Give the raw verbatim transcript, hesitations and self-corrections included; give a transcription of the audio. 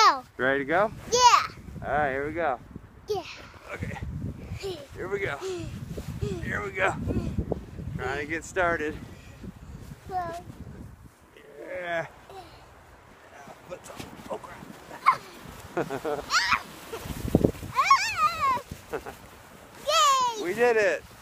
go. Ready to go? Yeah. All right, here we go. Yeah. Okay. Here we go. Here we go. Trying to get started. Well, Yeah. Oh crap. Yay! We did it.